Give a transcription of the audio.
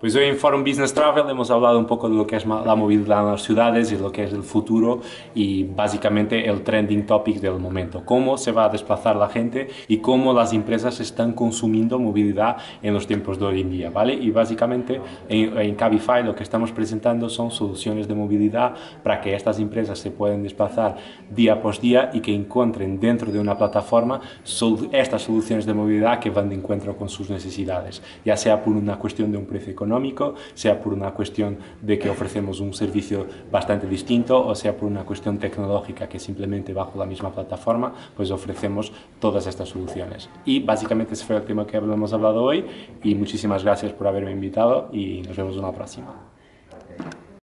Pues hoy en Forum Business Travel hemos hablado un poco de lo que es la movilidad en las ciudades y lo que es el futuro y básicamente el trending topic del momento, cómo se va a desplazar la gente y cómo las empresas están consumiendo movilidad en los tiempos de hoy en día, ¿vale? Y básicamente en Cabify lo que estamos presentando son soluciones de movilidad para que estas empresas se puedan desplazar día por día y que encuentren dentro de una plataforma estas soluciones de movilidad que van de encuentro con sus necesidades, ya sea por una cuestión de un precio económico, sea por una cuestión de que ofrecemos un servicio bastante distinto o sea por una cuestión tecnológica que simplemente bajo la misma plataforma pues ofrecemos todas estas soluciones. Y básicamente ese fue el tema que hemos hablado hoy y muchísimas gracias por haberme invitado y nos vemos en la próxima.